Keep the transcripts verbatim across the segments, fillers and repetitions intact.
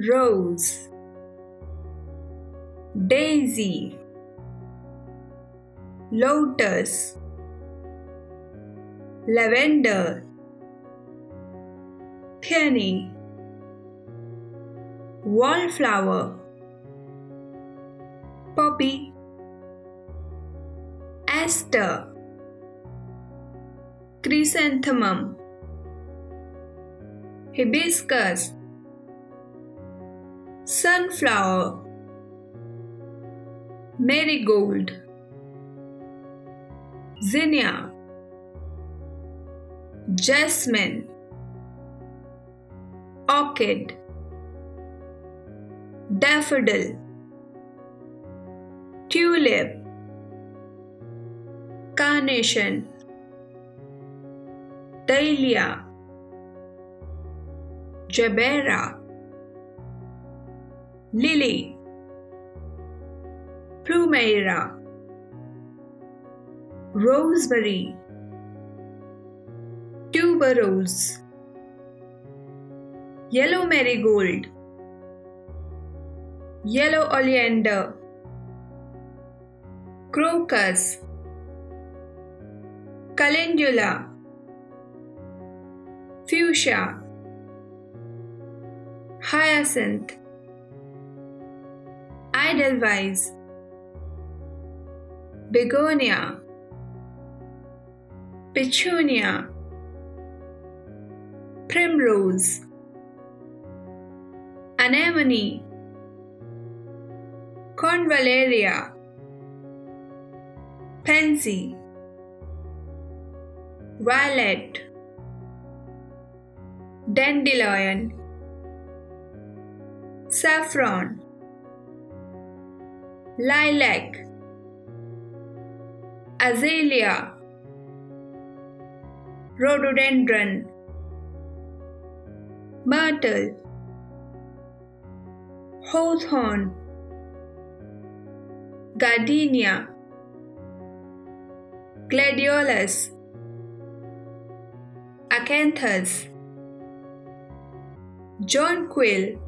rose, daisy, lotus, lavender, peony, wallflower, poppy, aster, chrysanthemum, hibiscus, sunflower, marigold, zinnia, jasmine, orchid, daffodil, tulip, carnation, dahlia, gerbera, lily, plumeria, rosemary, tuberose, yellow marigold, yellow oleander, crocus, calendula, fuchsia, hyacinth, edelweiss, begonia, petunia, primrose, anemone, convallaria, pansy, violet, dandelion, saffron, lilac, azalea, rhododendron, myrtle, hawthorn, gardenia, gladiolus, acanthus, jonquil,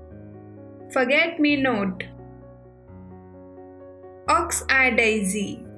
forget-me-not, ox-eye daisy,